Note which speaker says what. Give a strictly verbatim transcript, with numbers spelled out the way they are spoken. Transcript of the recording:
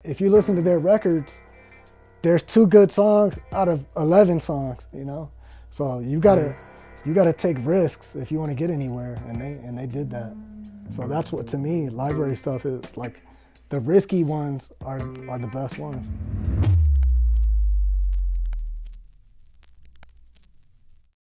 Speaker 1: if you listen to their records, there's two good songs out of eleven songs, you know? So you gotta, you gotta take risks if you wanna get anywhere, and they, and they did that. So that's what, to me, library stuff is like, the risky ones are, are the best ones.